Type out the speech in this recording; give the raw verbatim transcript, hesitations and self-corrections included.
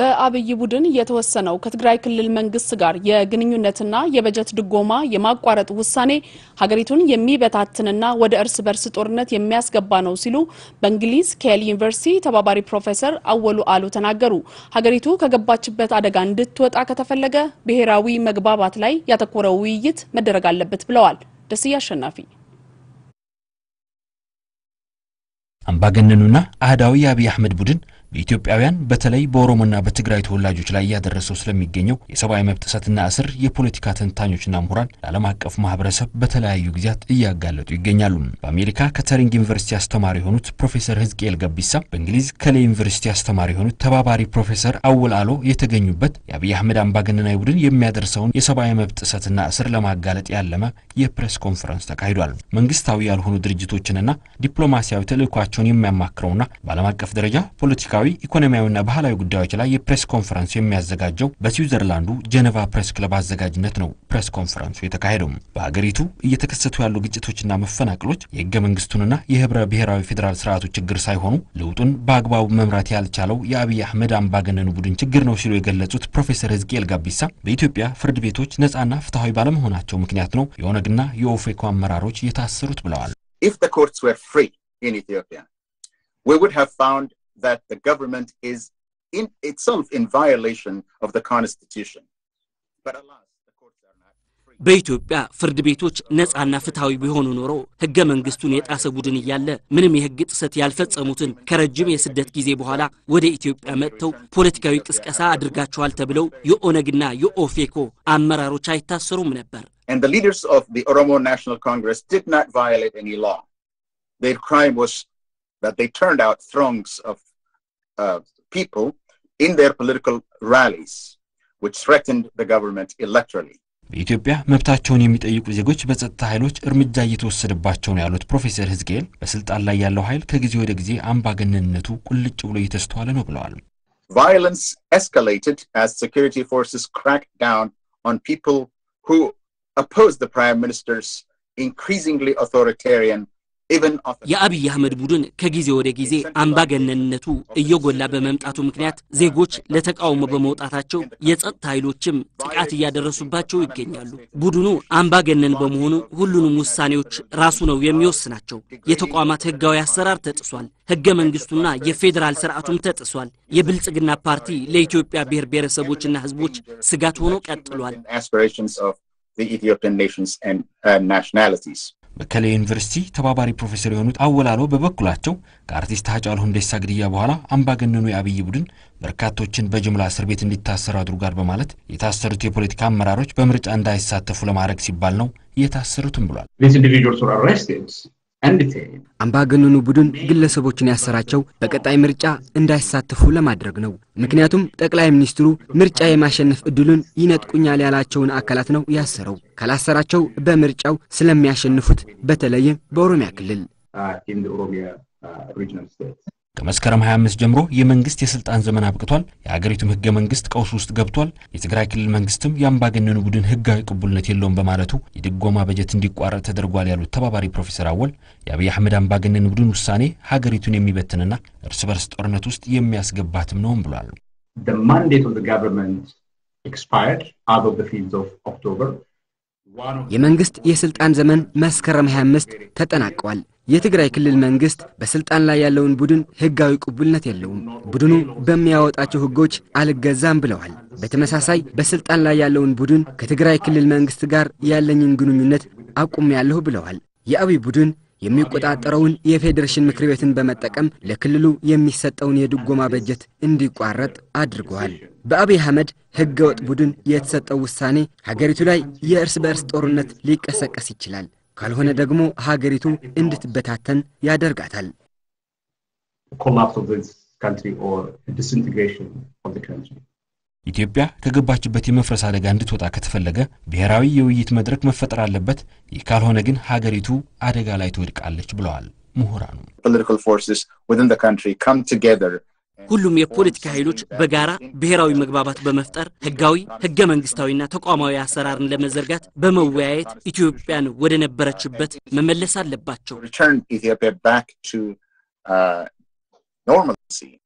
በአብይ ቡድን የተወሰነው ከትግራይ ክልል መንግስት ጋር የግንኙነትና የበጀት ድጎማ የማቋረጥ ውሳኔ ሀገሪቱን የሚበታትንና ወደ እርስ በርስ ጦርነት የሚያስገባ ነው ሲሉ በእንግሊዝ ኬል ዩኒቨርሲቲ ተባባሪ ፕሮፌሰር አወሉ አሉ ተናገሩ። ሀገሪቱ ከገባችበት አደጋ እንድትወጣ ከተፈለገ ብሔራዊ መግባባት ላይ ያተኮረው ውይይት መደረግ አለበት ብለዋል። ደስያ አሸናፊ አምባገነኑና አህዳዊ አብይ አህመድ ቡድን በኢትዮጵያውያን በተለይ በኦሮሞና በትግራይ ተወላጆች ላይ ያደረሰው ስለሚገኘው የሰብአዊ መብት ጥሰትና እስር የፖለቲካ ተንታኞችና ምሁራን ለዓለም አቀፍ ማህበረሰብ በተለያዩ ጊዜያት እያጋለጡ ይገኛሉ። በአሜሪካ ከተሪንግ ዩኒቨርሲቲ አስተማሪ የሆኑት ፕሮፌሰር ህዝቅኤል ገቢሳ በእንግሊዝ ከሌ ዩኒቨርሲቲ አስተማሪ የሆኑት ተባባሪ ፕሮፌሰር አወል አሎ የተገኙበት የአብይ አህመድ አምባገነናዊ ቡድን የሚያደርሰውን የሰብአዊ መብት ጥሰትና እስር ለማጋለጥ ያለመ የፕሬስ ኮንፈረንስ ተካሂዷል። መንግስታዊ ያልሆኑ ድርጅቶችንና ዲፕሎማሲያዊ ተልዕኳቸውን የሚያማክረውና በዓለም አቀፍ ደረጃ ፖለቲካ ኢኮኖሚያዊና ባህላዊ ጉዳዮች ላይ የፕሬስ ኮንፈረንስ የሚያዘጋጀው በስዊዘርላንዱ ጄኔቫ ፕሬስ ክለብ አዘጋጅነት ነው። ፕሬስ ኮንፈረንሱ የተካሄደው በአገሪቱ እየተከሰቱ ያሉ ግጭቶችና መፈናቀሎች የህገ መንግስቱንና የህብረ ብሔራዊ ፌደራል ስርዓቱ ችግር ሳይሆኑ ለውጡን በአግባቡ መምራት ያልቻለው የአብይ አህመድ አምባገነኑ ቡድን ችግር ነው ሲሉ የገለጹት ፕሮፌሰር ህዝቅኤል ገቢሳ በኢትዮጵያ ፍርድ ቤቶች ነፃና ፍትሃዊ ባለመሆናቸው ምክንያት ነው የኦነግና የኦፌኮ አመራሮች የታሰሩት ብለዋል። If the courts were free in Ethiopia, we would have found that the government is in itself in violation of the constitution. But alas, the courts are not free. በኢትዮጵያ ፍርድ ቤቶች ነፃና ፍትሃዊ ቢሆኑ ኖሮ ህገ መንግስቱን የጣሰ ቡድን ይያለ ምንም የህግ ጥሰት ያልፈጸሙትን ከረጅም የስደት ጊዜ በኋላ ወደ ኢትዮጵያ መጥተው ፖለቲካዊ ቅስቀሳ አድርጋቸዋል ተብለው የኦነግና የኦፌኮ አመራሮች አይታሰሩም ነበር። And the leaders of the Oromo National Congress did not violate any law. Their crime was that they turned out throngs of uh, people in their political rallies, which threatened the government electorally. በኢትዮጵያ መብታቸውን የሚጠይቁ ዜጎች በጸጥታ ኃይሎች እርምጃ እየተወሰደባቸው ነው ያሉት ፕሮፌሰር ህዝቅኤል በስልጣን ላይ ያለው ኃይል ከጊዜ ወደ ጊዜ አምባገነንነቱ ቁልጭ ብሎ እየተስተዋለ ነው ብለዋል። Violence escalated as security forces cracked down on people who opposed the prime minister's increasingly authoritarian የአብይ አህመድ ቡድን ከጊዜ ወደ ጊዜ አምባገነንነቱ እየጎላ በመምጣቱ ምክንያት ዜጎች ለተቃውሞ በመውጣታቸው የጸጥታ ኃይሎችም ጥቃት ያደረሱባቸው ይገኛሉ። ቡድኑ አምባገነን በመሆኑ ሁሉንም ውሳኔዎች ራሱ ነው የሚወስናቸው። የተቋማት ህጋዊ አሰራር ተጥሷል። ህገ መንግስቱና የፌደራል ስርዓቱም ተጥሷል። የብልጽግና ፓርቲ ለኢትዮጵያ ብሔር ብሔረሰቦችና ህዝቦች ስጋት ሆኖ ቀጥሏል። The Ethiopian nations and uh, nationalities. በከሌ ዩኒቨርሲቲ ተባባሪ ፕሮፌሰር የሆኑት አወላሎ በበኩላቸው ከአርቲስት ሃጫሉ ሁንዴሳ ግድያ በኋላ አምባገነኑ የአብይ ቡድን በርካቶችን በጅምላ እስር ቤት እንዲታሰሩ አድርጓል በማለት የታሰሩት የፖለቲካ አመራሮች በምርጫ እንዳይሳተፉ ለማድረግ ሲባል ነው የታሰሩትም ብሏል። These individuals were arrested and detained. አምባገነኑ ቡድን ግለሰቦችን ያሰራቸው በቀጣይ ምርጫ እንዳይሳተፉ ለማድረግ ነው። ምክንያቱም ጠቅላይ ሚኒስትሩ ምርጫ የማሸነፍ እድሉን ይነጥቁኛል ያላቸውን አካላት ነው ያሰረው። ካላሰራቸው በምርጫው ስለሚያሸንፉት በተለይ በኦሮሚያ ክልል in the Oromia uh, regional states. ከመስከረም ሃያ አምስት ጀምሮ የመንግስት የስልጣን ዘመን አብቅቷል። የሀገሪቱ ህገ መንግስት ቀውስ ውስጥ ገብቷል። የትግራይ ክልል መንግስትም የአምባገነኑ ቡድን ህጋዊ ቅቡልነት የለውም በማለቱ የድጎማ በጀት እንዲቋረጥ ተደርጓል ያሉት ተባባሪ ፕሮፌሰር አወል የአብይ አህመድ አምባገነን ቡድን ውሳኔ ሀገሪቱን የሚበትንና እርስ በርስ ጦርነት ውስጥ የሚያስገባትም ነው ብሏል። The mandate of the government expired out of the fields of October. የመንግስት የስልጣን ዘመን መስከረም ሃያ አምስት ተጠናቋል። የትግራይ ክልል መንግስት በስልጣን ላይ ያለውን ቡድን ህጋዊ ቅቡልነት የለውም። ቡድኑ በሚያወጣቸው ህጎች አልገዛም ብለዋል። በተመሳሳይ በስልጣን ላይ ያለውን ቡድን ከትግራይ ክልል መንግስት ጋር ያለኝን ግንኙነት አቁሜያለሁ ብለዋል። የአብይ ቡድን የሚቆጣጠረውን የፌዴሬሽን ምክር ቤትን በመጠቀም ለክልሉ የሚሰጠውን የድጎማ በጀት እንዲቋረጥ አድርጓል። በአብይ አህመድ ህገወጥ ቡድን የተሰጠው ውሳኔ ሀገሪቱ ላይ የእርስ በርስ ጦርነት ሊቀሰቀስ ይችላል። ካልሆነ ደግሞ ሀገሪቱ እንድትበታተን ያደርጋታል። Collapse of this country or disintegration of the country. ኢትዮጵያ ከገባችበት የመፍረስ አደጋ እንድትወጣ ከተፈለገ ብሔራዊ የውይይት መድረክ መፈጠር አለበት። ይህ ካልሆነ ግን ሀገሪቱ አደጋ ላይ ትወድቃለች ብለዋል ምሁራኑ። Political forces within the country come together. ሁሉም የፖለቲካ ኃይሎች በጋራ ብሔራዊ መግባባት በመፍጠር ህጋዊ ህገ መንግስታዊና ተቋማዊ አሰራርን ለመዘርጋት በመወያየት ኢትዮጵያን ወደ ነበረችበት መመለስ አለባቸው። Return Ethiopia back to uh, normalcy.